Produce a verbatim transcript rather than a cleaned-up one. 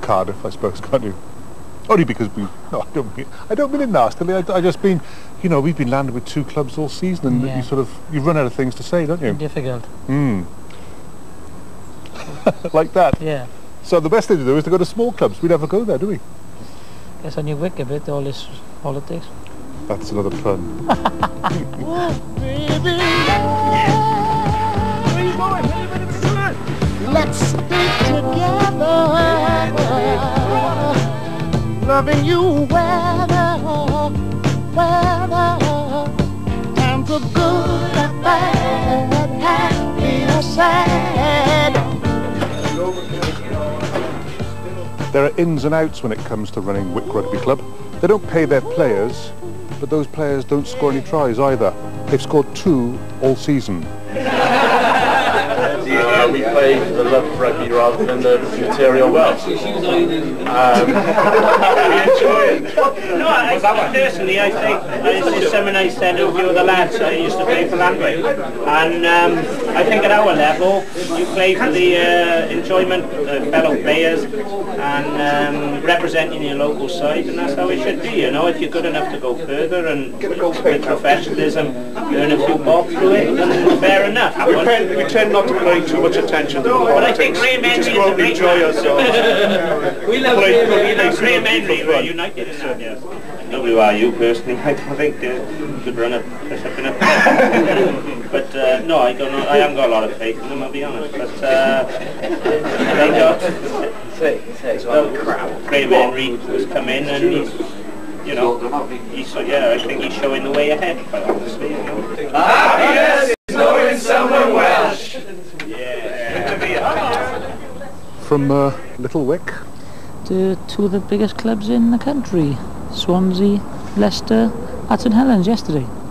Cardiff, I suppose, can't you? Only because we... No, I don't mean, I don't mean it nastily. I, I just mean, you know, we've been landed with two clubs all season, and yeah. you sort of... You run out of things to say, don't you? Difficult. Hmm. Like that? Yeah. So the best thing to do is to go to small clubs. We never go there, do we? Guess on your Wick a bit, all this politics. That's another pun. Baby, where you going? let's stay together, loving you weather, weather, times are good and bad, happy or sad. There are ins and outs when it comes to running Wick Rugby Club. They don't pay their players, but those players don't score any tries either. They've scored two all season. Uh, we play for the love of rugby rather than the material wealth. Um, we enjoy it. No, I, personally, I think it's something I said to a few of the lads. I used to play for Landry, and um, I think at our level, you play for the uh, enjoyment of fellow players and um, representing your local side, and that's how it should be. You know, if you're good enough to go further and with professionalism, earn a few bob through it, then fair enough. We tend, we tend not to pay too much attention to the politics. But I think Graham Henry just is go a out and great enjoy man. ourselves. We love Graham Henry. We're united in that, yes. W R U personally, I think uh, could run a push up in a but uh, no, I don't know. I haven't got a lot of faith in them, I'll be honest. But uh, they got well, Graham Henry has come in and he's, you know, he's yeah, I think he's showing the way ahead. Quite honestly, you know. Ah yes, knowing someone Welsh. From uh, Little Wick. To two of the biggest clubs in the country, Swansea, Leicester, at St Helens yesterday.